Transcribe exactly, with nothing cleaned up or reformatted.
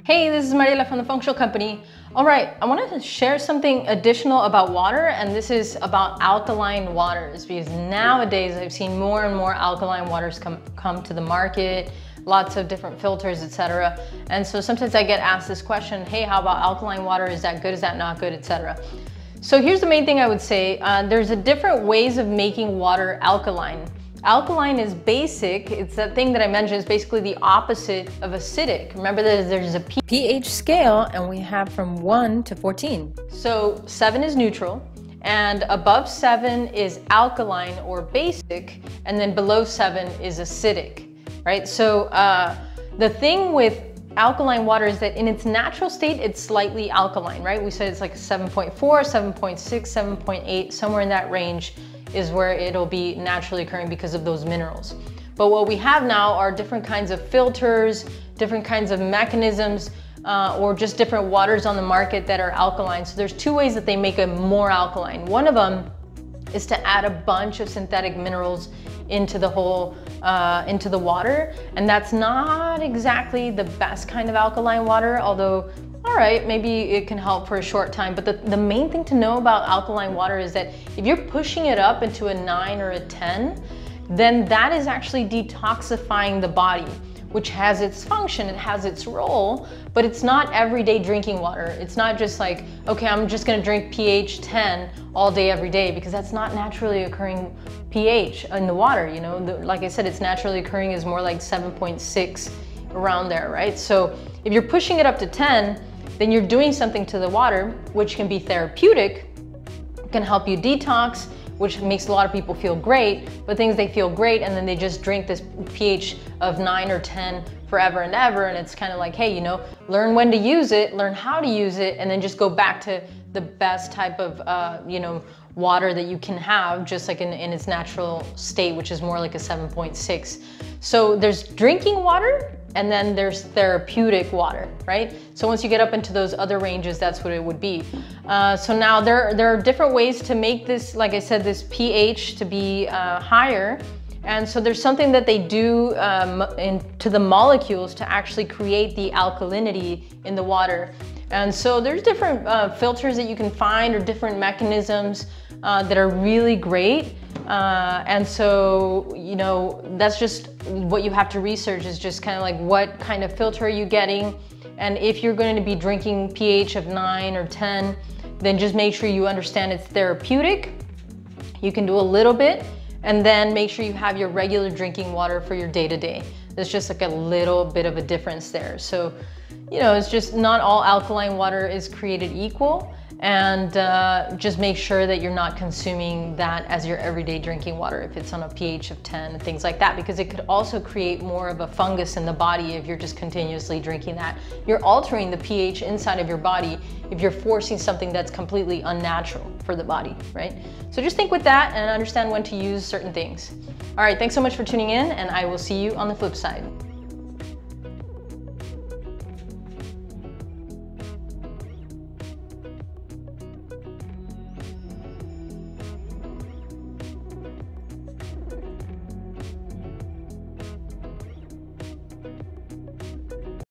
Hey, this is Mariela from the Functional Company. All right, I wanted to share something additional about water, and this is about alkaline waters, because nowadays I've seen more and more alkaline waters come, come to the market, lots of different filters, et cetera. And so sometimes I get asked this question, hey, how about alkaline water? Is that good? Is that not good, et cetera? So here's the main thing I would say. Uh, there's a different ways of making water alkaline. Alkaline is basic. It's that thing that I mentioned is basically the opposite of acidic. Remember that there's a pH scale and we have from one to fourteen. So seven is neutral and above seven is alkaline or basic, and then below seven is acidic, right? So uh, the thing with alkaline water is that in its natural state, it's slightly alkaline, right? We said it's like seven point four, seven point six, seven point eight, somewhere in that range is where it'll be naturally occurring because of those minerals. But what we have now are different kinds of filters, different kinds of mechanisms, uh, or just different waters on the market that are alkaline. So there's two ways that they make it more alkaline. One of them is to add a bunch of synthetic minerals into the whole, uh, into the water. And that's not exactly the best kind of alkaline water, although all right, maybe it can help for a short time, but the, the main thing to know about alkaline water is that if you're pushing it up into a nine or a ten, then that is actually detoxifying the body, which has its function, it has its role, but it's not everyday drinking water. It's not just like, okay, I'm just gonna drink pH ten all day, every day, because that's not naturally occurring pH in the water, you know? The, like I said, it's naturally occurring is more like seven point six, around there, right? So if you're pushing it up to ten, then you're doing something to the water, which can be therapeutic, can help you detox, which makes a lot of people feel great, but things they feel great and then they just drink this pH of nine or ten forever and ever, and it's kind of like, hey, you know, learn when to use it, learn how to use it, and then just go back to the best type of, uh, you know, water that you can have, just like in, in its natural state, which is more like a seven point six. So there's drinking water, and then there's therapeutic water, right? So once you get up into those other ranges, that's what it would be. Uh, so now there, there are different ways to make this, like I said, this pH to be uh, higher. And so there's something that they do um, in, to the molecules to actually create the alkalinity in the water. And so there's different uh, filters that you can find, or different mechanisms uh, that are really great. Uh, and so, you know, that's just what you have to research, is just kind of like what kind of filter are you getting? And if you're going to be drinking pH of nine or ten, then just make sure you understand it's therapeutic. You can do a little bit, and then make sure you have your regular drinking water for your day-to-day. There's just like a little bit of a difference there. So, you know, it's just not all alkaline water is created equal. And uh, just make sure that you're not consuming that as your everyday drinking water if it's on a pH of ten and things like that, because it could also create more of a fungus in the body if you're just continuously drinking that. You're altering the pH inside of your body if you're forcing something that's completely unnatural for the body, right? So just think with that and understand when to use certain things. All right, thanks so much for tuning in, and I will see you on the flip side.